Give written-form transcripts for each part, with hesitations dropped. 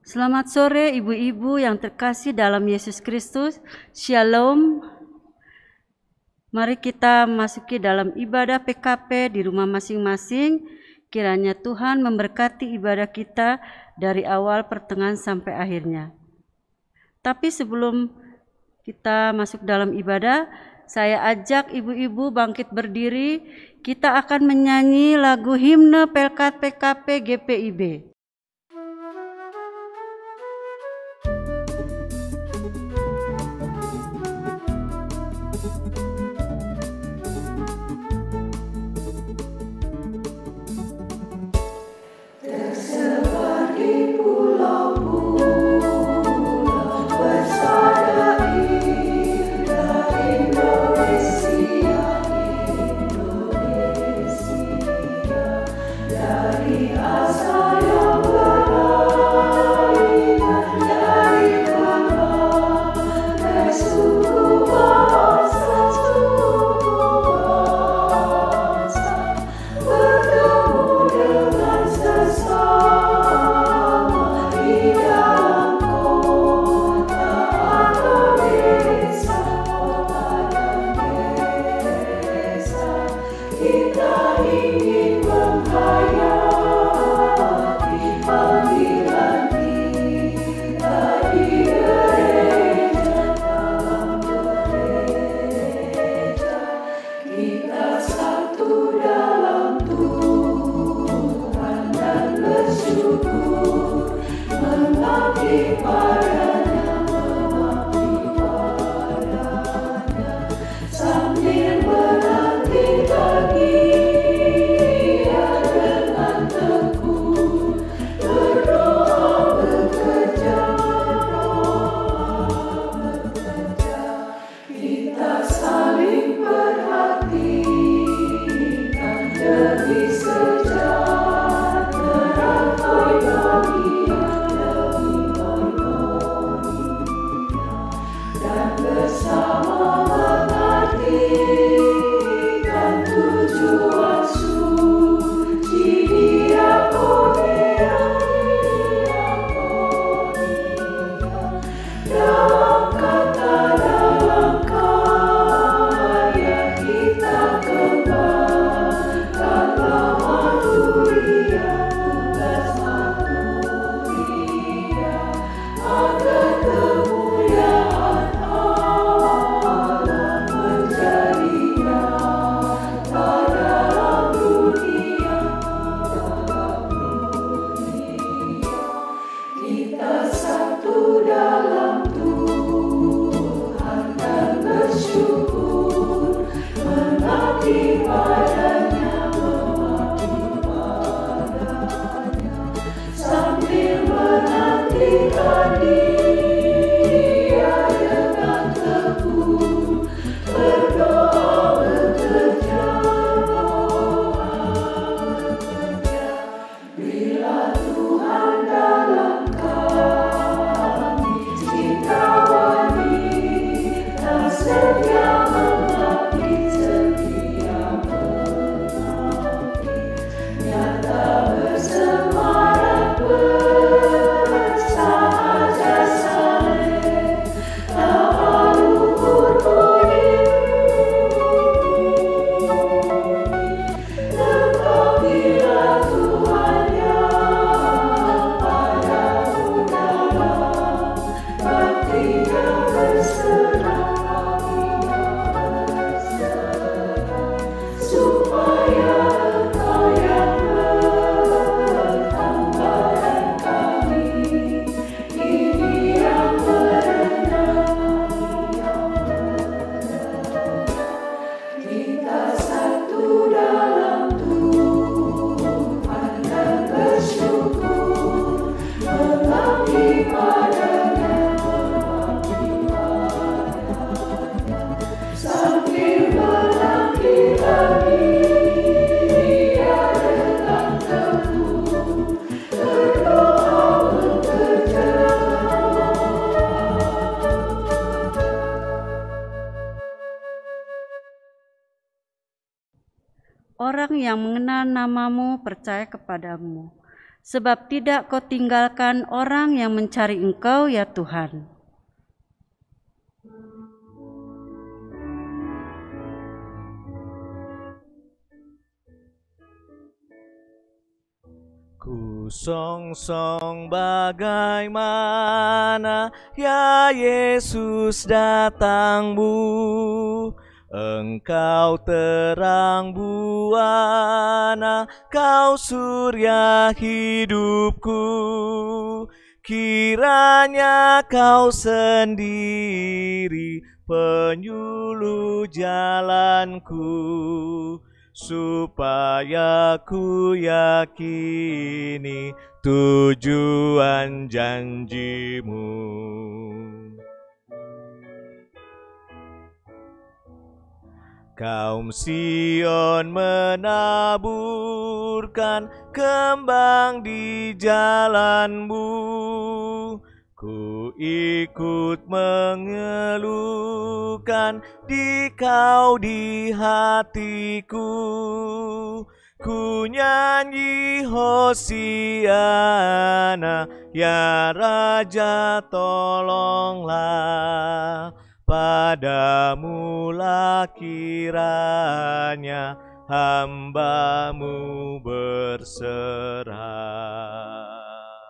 Selamat sore ibu-ibu yang terkasih dalam Yesus Kristus. Shalom. Mari kita masuki dalam ibadah PKP di rumah masing-masing. Kiranya Tuhan memberkati ibadah kita dari awal, pertengahan sampai akhirnya. Tapi sebelum kita masuk dalam ibadah, saya ajak ibu-ibu bangkit berdiri. Kita akan menyanyi lagu himne Pelkat PKP GPIB. Orang yang mengenal namamu percaya kepadamu. sebab tidak Kau tinggalkan orang yang mencari Engkau ya Tuhan. Ku songsong bagaimana ya Yesus datangmu, Engkau terang buana, Kau surya hidupku. Kiranya Kau sendiri penyuluh jalanku, supaya ku yakini tujuan janji-Mu. Kaum Sion menaburkan kembang di jalan-Mu, ku ikut mengeluhkan Dikau di hatiku. Ku nyanyi Hosiana, ya Raja tolonglah, padamu lah kiranya hamba-Mu berserah.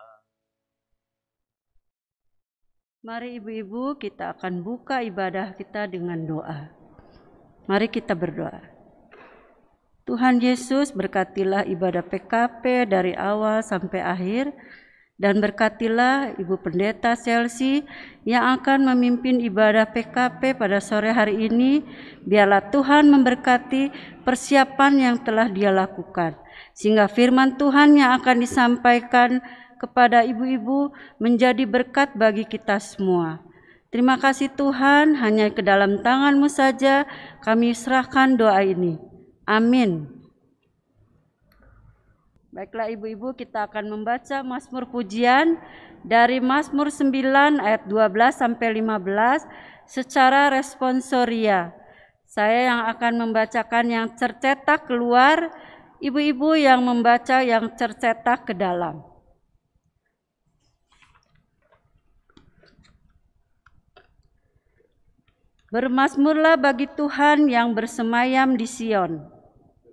Mari ibu-ibu, kita akan buka ibadah kita dengan doa. Mari kita berdoa. Tuhan Yesus, berkatilah ibadah PKP dari awal sampai akhir, dan berkatilah Ibu Pendeta Chelsea yang akan memimpin ibadah PKP pada sore hari ini. Biarlah Tuhan memberkati persiapan yang telah Dia lakukan, sehingga firman Tuhan yang akan disampaikan kepada ibu-ibu menjadi berkat bagi kita semua. Terima kasih Tuhan, hanya ke dalam tangan-Mu saja kami serahkan doa ini. Amin. Baiklah ibu-ibu, kita akan membaca Mazmur pujian dari Mazmur 9 ayat 12 sampai 15 secara responsoria. Saya yang akan membacakan yang tercetak keluar, ibu-ibu yang membaca yang tercetak ke dalam. Bermazmurlah bagi Tuhan yang bersemayam di Sion.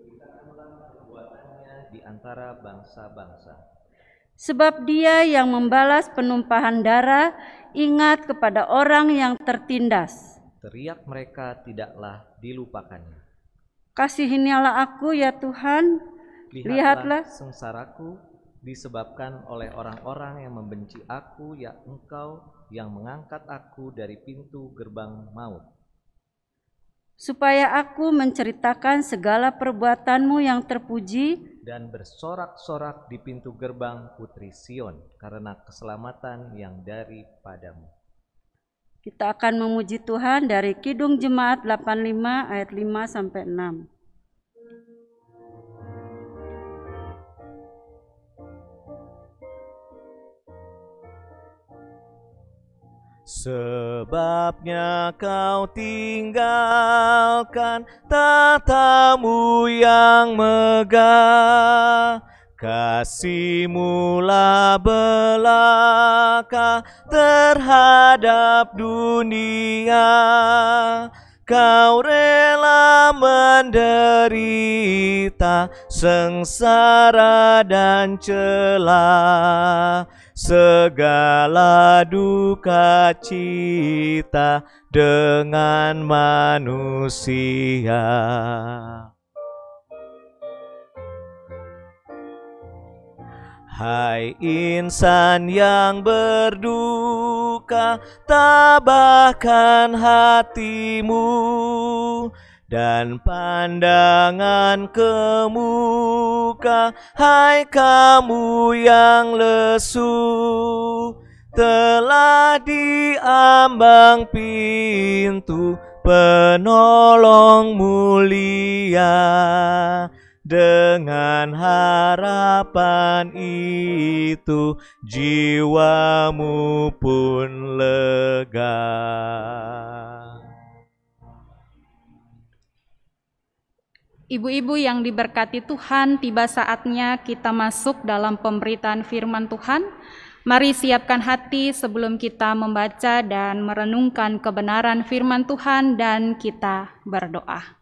Di antara bangsa-bangsa. Sebab Dia yang membalas penumpahan darah, ingat kepada orang yang tertindas. Teriak mereka tidaklah dilupakannya. Kasihinilah aku ya Tuhan, lihatlah sengsaraku disebabkan oleh orang-orang yang membenci aku, ya Engkau yang mengangkat aku dari pintu gerbang maut. Supaya aku menceritakan segala perbuatan-Mu yang terpuji, dan bersorak-sorak di pintu gerbang Putri Sion karena keselamatan yang daripadamu. Kita akan memuji Tuhan dari Kidung Jemaat 85 ayat 5 sampai 6. Sebabnya Kau tinggalkan tatamu yang megah, kasih-Mu lah belaka terhadap dunia. Kau rela menderita sengsara dan celah, segala duka cita dengan manusia. Hai insan yang berduka, tabahkan hatimu dan pandangan ke muka. Hai kamu yang lesu, telah diambang pintu penolong mulia. Dengan harapan itu jiwamu pun lega. Ibu-ibu yang diberkati Tuhan, tiba saatnya kita masuk dalam pemberitaan firman Tuhan. Mari siapkan hati sebelum kita membaca dan merenungkan kebenaran firman Tuhan dan kita berdoa.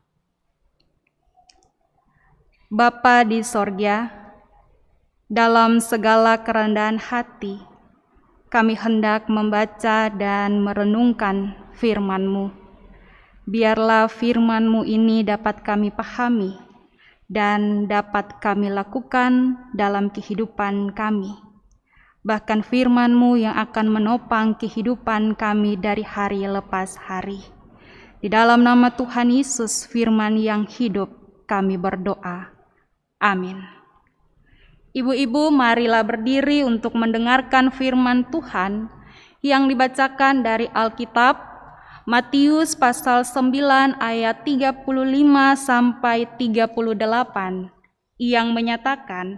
Bapa di sorga, dalam segala kerendahan hati, kami hendak membaca dan merenungkan firman-Mu. Biarlah firman-Mu ini dapat kami pahami dan dapat kami lakukan dalam kehidupan kami. Bahkan firman-Mu yang akan menopang kehidupan kami dari hari lepas hari. Di dalam nama Tuhan Yesus, firman yang hidup, kami berdoa. Amin. Ibu-ibu, marilah berdiri untuk mendengarkan firman Tuhan yang dibacakan dari Alkitab Matius pasal 9 ayat 35 sampai 38 yang menyatakan,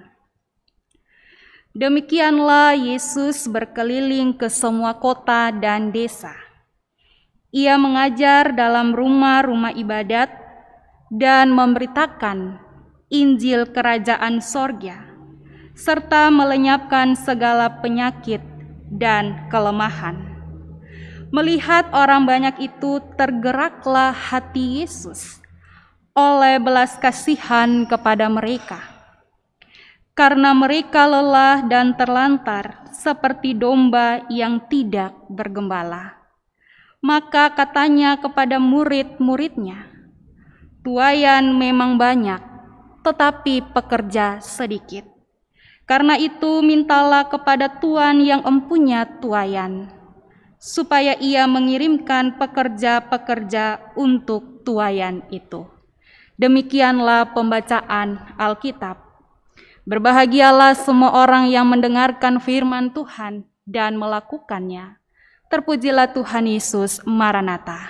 demikianlah Yesus berkeliling ke semua kota dan desa. Ia mengajar dalam rumah-rumah ibadat dan memberitakan Injil Kerajaan Sorga, serta melenyapkan segala penyakit dan kelemahan. Melihat orang banyak itu, tergeraklah hati Yesus oleh belas kasihan kepada mereka, karena mereka lelah dan terlantar seperti domba yang tidak bergembala. Maka katanya kepada murid-muridnya, tuaian memang banyak, tetapi pekerja sedikit. Karena itu mintalah kepada Tuan yang empunya tuaian, supaya ia mengirimkan pekerja-pekerja untuk tuaian itu. Demikianlah pembacaan Alkitab. Berbahagialah semua orang yang mendengarkan firman Tuhan dan melakukannya. Terpujilah Tuhan Yesus, Maranatha.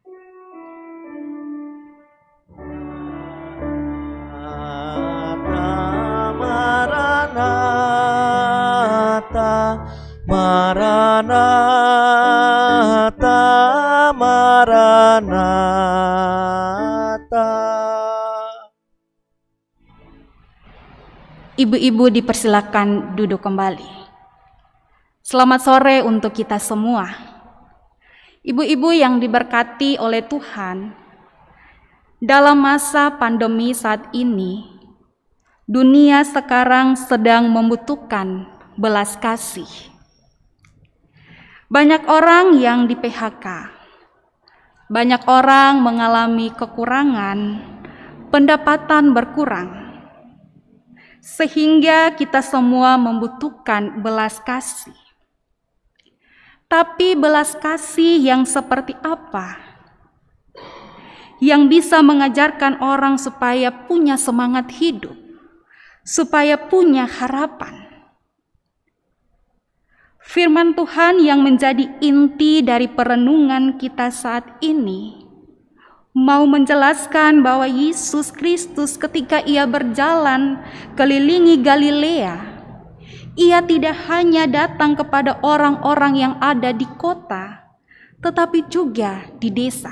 Maranatha, Maranatha. Ibu-ibu dipersilakan duduk kembali. Selamat sore untuk kita semua. Ibu-ibu yang diberkati oleh Tuhan, dalam masa pandemi saat ini, dunia sekarang sedang membutuhkan belas kasih. Banyak orang yang di PHK, banyak orang mengalami kekurangan, pendapatan berkurang, sehingga kita semua membutuhkan belas kasih. Tapi belas kasih yang seperti apa? Yang bisa mengajarkan orang supaya punya semangat hidup, supaya punya harapan. Firman Tuhan yang menjadi inti dari perenungan kita saat ini mau menjelaskan bahwa Yesus Kristus ketika ia berjalan kelilingi Galilea, ia tidak hanya datang kepada orang-orang yang ada di kota, tetapi juga di desa.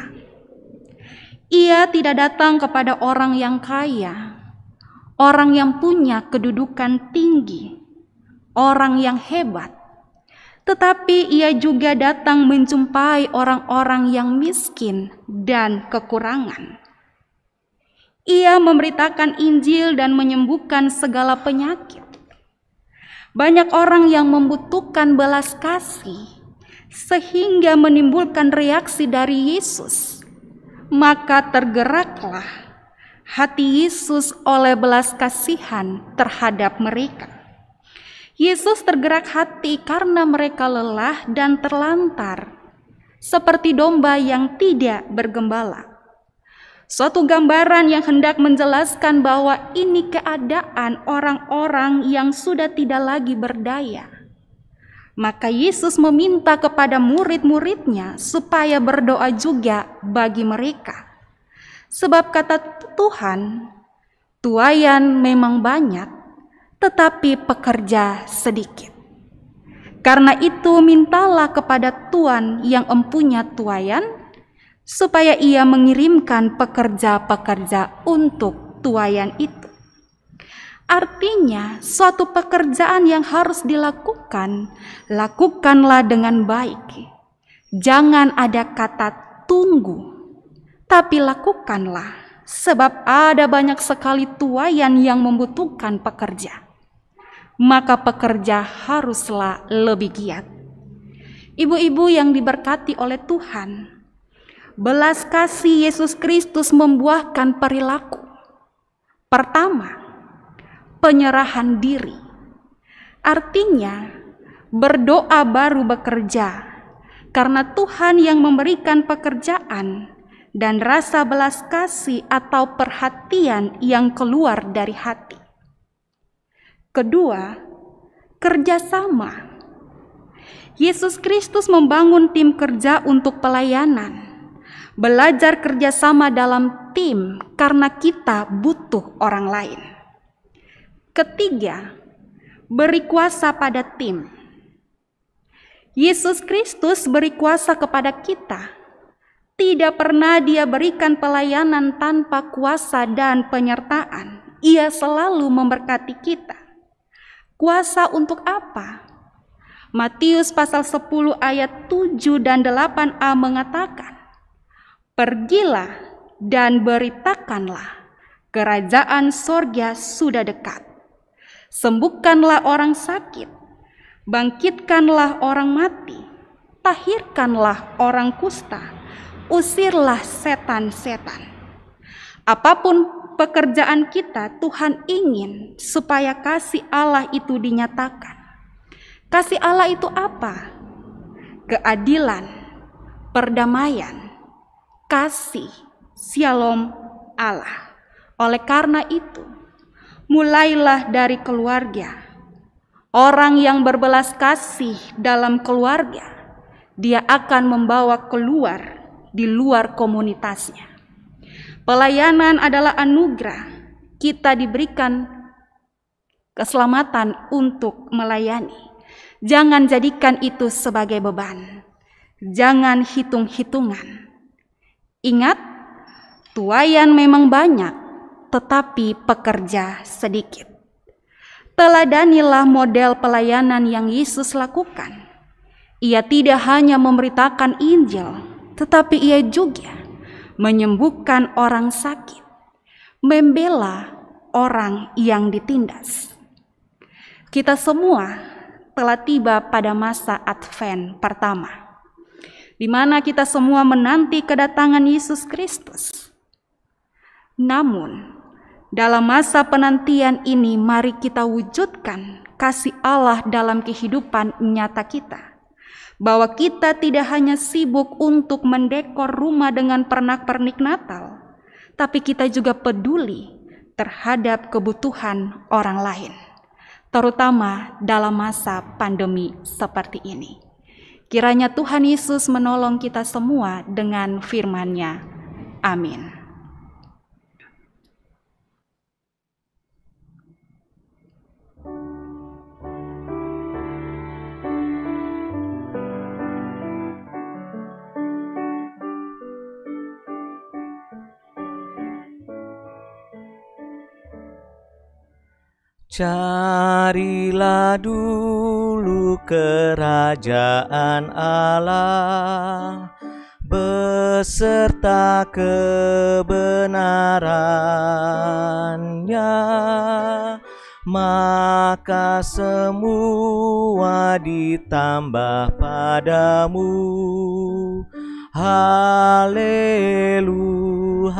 Ia tidak datang kepada orang yang kaya, orang yang punya kedudukan tinggi, orang yang hebat, tetapi ia juga datang menjumpai orang-orang yang miskin dan kekurangan. Ia memberitakan Injil dan menyembuhkan segala penyakit. Banyak orang yang membutuhkan belas kasih, sehingga menimbulkan reaksi dari Yesus. Maka tergeraklah hati Yesus oleh belas kasihan terhadap mereka. Yesus tergerak hati karena mereka lelah dan terlantar, seperti domba yang tidak bergembala. Suatu gambaran yang hendak menjelaskan bahwa ini keadaan orang-orang yang sudah tidak lagi berdaya. Maka Yesus meminta kepada murid-muridnya supaya berdoa juga bagi mereka. Sebab kata Tuhan, tuaian memang banyak, tetapi pekerja sedikit. Karena itu mintalah kepada Tuan yang empunya tuaian, supaya ia mengirimkan pekerja-pekerja untuk tuaian itu. Artinya, suatu pekerjaan yang harus dilakukan, lakukanlah dengan baik. Jangan ada kata tunggu, tapi lakukanlah, sebab ada banyak sekali tuaian yang membutuhkan pekerja. Maka pekerja haruslah lebih giat. Ibu-ibu yang diberkati oleh Tuhan, belas kasih Yesus Kristus membuahkan perilaku. Pertama, penyerahan diri. Artinya, berdoa baru bekerja, karena Tuhan yang memberikan pekerjaan dan rasa belas kasih atau perhatian yang keluar dari hati. Kedua, kerjasama. Yesus Kristus membangun tim kerja untuk pelayanan. Belajar kerjasama dalam tim karena kita butuh orang lain. Ketiga, beri kuasa pada tim. Yesus Kristus beri kuasa kepada kita. Tidak pernah Dia berikan pelayanan tanpa kuasa dan penyertaan. Ia selalu memberkati kita. Kuasa untuk apa? Matius pasal 10 ayat 7 dan 8a mengatakan, "Pergilah dan beritakanlah, kerajaan sorga sudah dekat. Sembuhkanlah orang sakit, bangkitkanlah orang mati, tahirkanlah orang kusta, usirlah setan-setan." Apapun pekerjaan kita, Tuhan ingin supaya kasih Allah itu dinyatakan. Kasih Allah itu apa? Keadilan, perdamaian, kasih, shalom Allah. Oleh karena itu, mulailah dari keluarga. Orang yang berbelas kasih dalam keluarga, dia akan membawa keluar di luar komunitasnya. Pelayanan adalah anugerah. Kita diberikan keselamatan untuk melayani. Jangan jadikan itu sebagai beban. Jangan hitung-hitungan. Ingat, tuaian memang banyak, tetapi pekerja sedikit. Teladanilah model pelayanan yang Yesus lakukan. Ia tidak hanya memberitakan Injil, tetapi ia juga menyembuhkan orang sakit, membela orang yang ditindas. Kita semua telah tiba pada masa Advent pertama, di mana kita semua menanti kedatangan Yesus Kristus. Namun, dalam masa penantian ini, mari kita wujudkan kasih Allah dalam kehidupan nyata kita. Bahwa kita tidak hanya sibuk untuk mendekor rumah dengan pernak-pernik Natal, tapi kita juga peduli terhadap kebutuhan orang lain, terutama dalam masa pandemi seperti ini. Kiranya Tuhan Yesus menolong kita semua dengan firman-Nya. Amin. Carilah dulu kerajaan Allah beserta kebenarannya, maka semua ditambah padamu. Haleluya,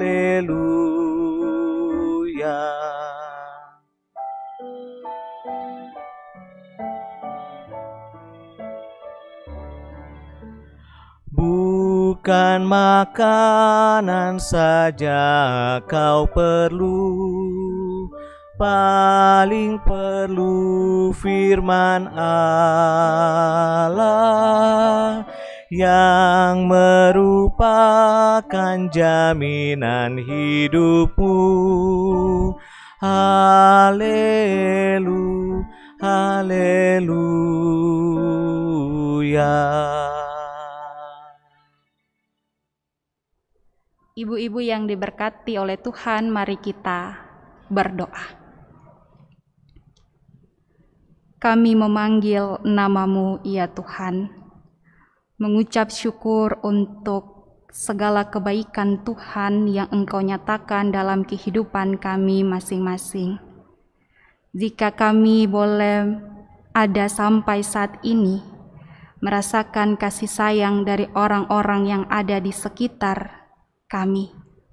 haleluya. Bukan makanan saja kau perlu, paling perlu firman Allah yang merupakan jaminan hidupmu. Haleluya, haleluya. Ibu-ibu yang diberkati oleh Tuhan, mari kita berdoa. Kami memanggil nama-Mu, ya Tuhan, mengucap syukur untuk segala kebaikan Tuhan yang Engkau nyatakan dalam kehidupan kami masing-masing. Jika kami boleh ada sampai saat ini, merasakan kasih sayang dari orang-orang yang ada di sekitar kami,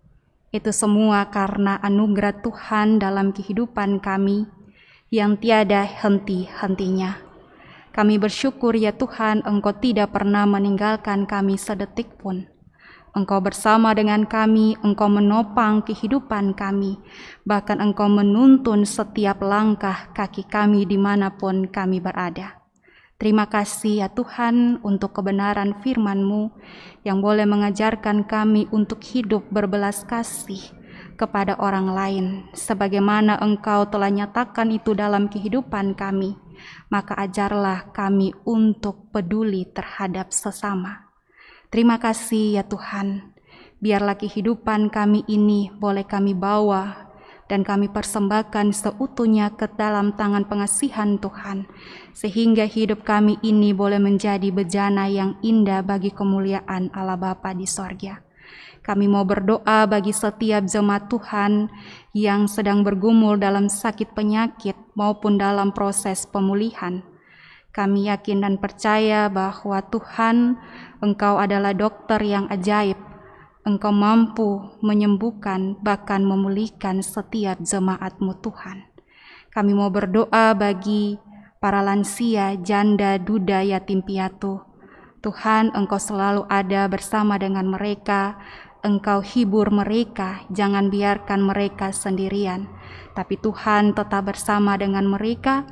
itu semua karena anugerah Tuhan dalam kehidupan kami yang tiada henti-hentinya. Kami bersyukur ya Tuhan, Engkau tidak pernah meninggalkan kami sedetik pun. Engkau bersama dengan kami, Engkau menopang kehidupan kami, bahkan Engkau menuntun setiap langkah kaki kami dimanapun kami berada. Terima kasih ya Tuhan untuk kebenaran firman-Mu yang boleh mengajarkan kami untuk hidup berbelas kasih kepada orang lain, sebagaimana Engkau telah nyatakan itu dalam kehidupan kami. Maka ajarlah kami untuk peduli terhadap sesama. Terima kasih ya Tuhan, biarlah kehidupan kami ini boleh kami bawa dan kami persembahkan seutuhnya ke dalam tangan pengasihan Tuhan, sehingga hidup kami ini boleh menjadi bejana yang indah bagi kemuliaan Allah Bapa di sorga. Kami mau berdoa bagi setiap jemaat Tuhan yang sedang bergumul dalam sakit penyakit maupun dalam proses pemulihan. Kami yakin dan percaya bahwa Tuhan, Engkau adalah dokter yang ajaib. Engkau mampu menyembuhkan bahkan memulihkan setiap jemaat-Mu Tuhan. Kami mau berdoa bagi para lansia, janda, duda, yatim piatu. Tuhan, Engkau selalu ada bersama dengan mereka. Engkau hibur mereka, jangan biarkan mereka sendirian. Tapi Tuhan tetap bersama dengan mereka,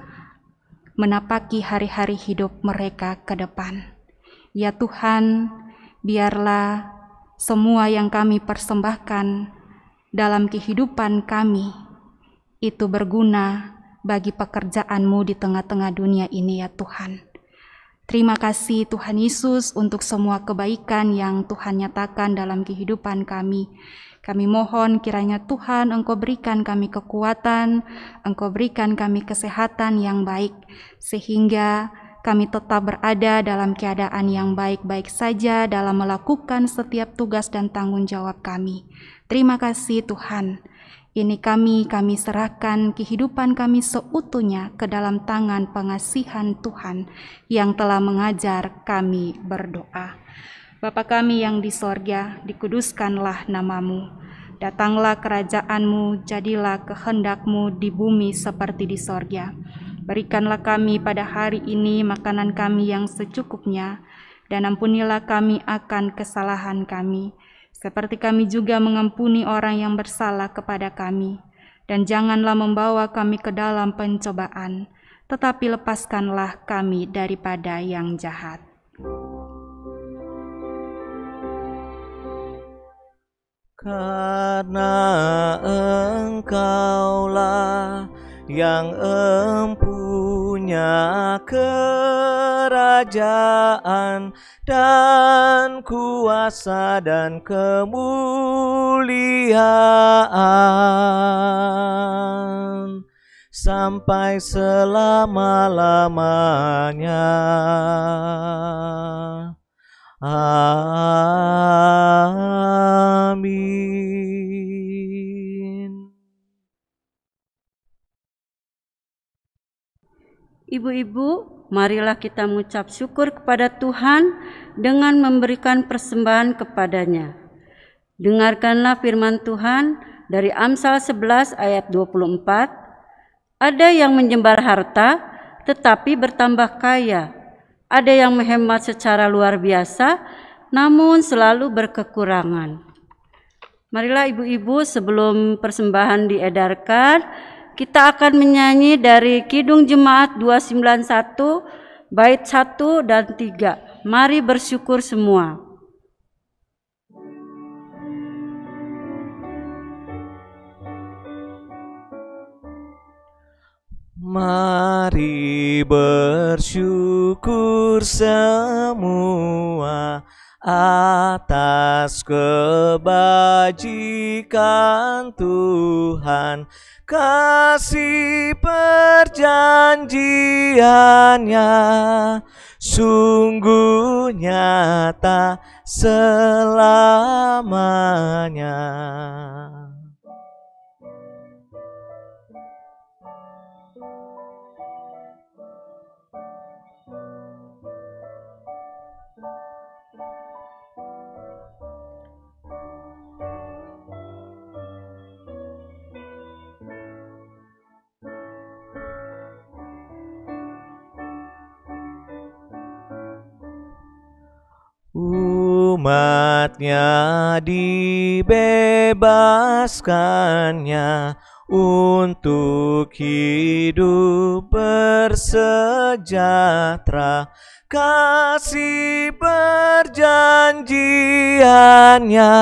menapaki hari-hari hidup mereka ke depan. Ya Tuhan, biarlah semua yang kami persembahkan dalam kehidupan kami itu berguna bagi pekerjaan-Mu di tengah-tengah dunia ini ya Tuhan. Terima kasih Tuhan Yesus untuk semua kebaikan yang Tuhan nyatakan dalam kehidupan kami. Kami mohon kiranya Tuhan Engkau berikan kami kekuatan, Engkau berikan kami kesehatan yang baik, sehingga kami tetap berada dalam keadaan yang baik-baik saja dalam melakukan setiap tugas dan tanggung jawab kami. Terima kasih Tuhan. Ini kami serahkan kehidupan kami seutuhnya ke dalam tangan pengasihan Tuhan yang telah mengajar kami berdoa. Bapa kami yang di sorga, dikuduskanlah nama-Mu. Datanglah kerajaan-Mu, jadilah kehendak-Mu di bumi seperti di sorga. Berikanlah kami pada hari ini makanan kami yang secukupnya, dan ampunilah kami akan kesalahan kami, seperti kami juga mengampuni orang yang bersalah kepada kami. Dan janganlah membawa kami ke dalam pencobaan, tetapi lepaskanlah kami daripada yang jahat. Karena Engkaulah yang empunya kerajaan dan kuasa dan kemuliaan sampai selama-lamanya. Amin. Ibu-ibu, marilah kita mengucap syukur kepada Tuhan dengan memberikan persembahan kepadanya. Dengarkanlah firman Tuhan dari Amsal 11 ayat 24. Ada yang menjembar harta tetapi bertambah kaya. Ada yang menghemat secara luar biasa namun selalu berkekurangan. Marilah ibu-ibu, sebelum persembahan diedarkan, kita akan menyanyi dari Kidung Jemaat 291 bait 1 dan 3. Mari bersyukur semua. Mari bersyukur semua atas kebajikan Tuhan, kasih perjanjiannya sungguh nyata selamanya. Umatnya dibebaskannya untuk hidup bersejahtera, kasih perjanjiannya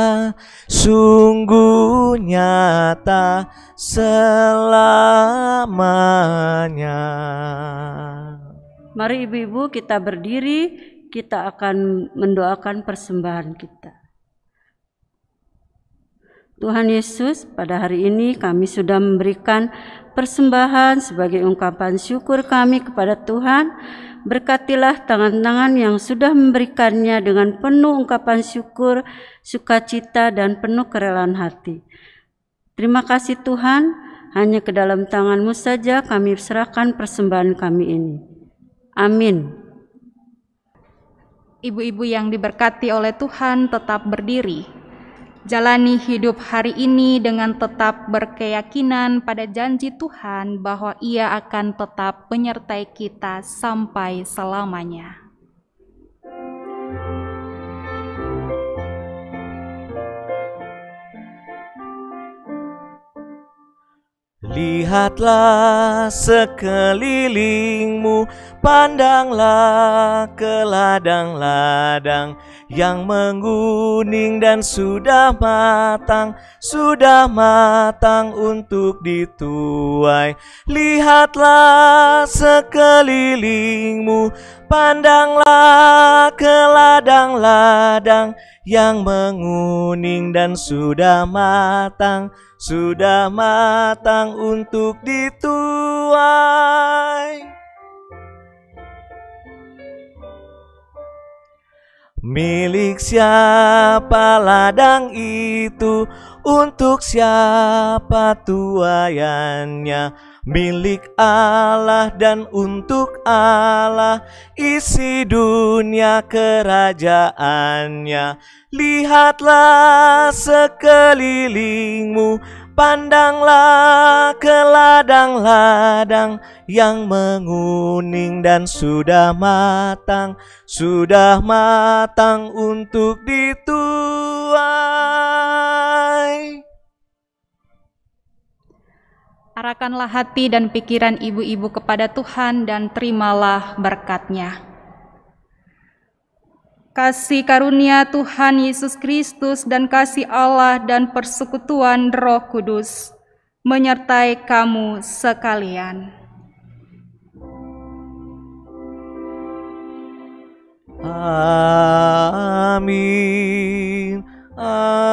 sungguh nyata selamanya. Mari ibu-ibu kita berdiri, kita akan mendoakan persembahan kita. Tuhan Yesus, pada hari ini kami sudah memberikan persembahan sebagai ungkapan syukur kami kepada Tuhan. Berkatilah tangan-tangan yang sudah memberikannya dengan penuh ungkapan syukur, sukacita, dan penuh kerelaan hati. Terima kasih Tuhan, hanya ke dalam tangan-Mu saja kami serahkan persembahan kami ini. Amin. Ibu-ibu yang diberkati oleh Tuhan, tetap berdiri. Jalani hidup hari ini dengan tetap berkeyakinan pada janji Tuhan bahwa Ia akan tetap menyertai kita sampai selamanya. Lihatlah sekelilingmu, pandanglah ke ladang-ladang yang menguning dan sudah matang untuk dituai. Lihatlah sekelilingmu, pandanglah ke ladang-ladang yang menguning dan sudah matang untuk dituai. Milik siapa ladang itu, untuk siapa tuaiannya? Milik Allah dan untuk Allah isi dunia kerajaannya. Lihatlah sekelilingmu, pandanglah ke ladang-ladang yang menguning dan sudah matang untuk dituai. Arahkanlah hati dan pikiran ibu-ibu kepada Tuhan dan terimalah berkat-Nya. Kasih karunia Tuhan Yesus Kristus dan kasih Allah dan persekutuan Roh Kudus menyertai kamu sekalian. Amin.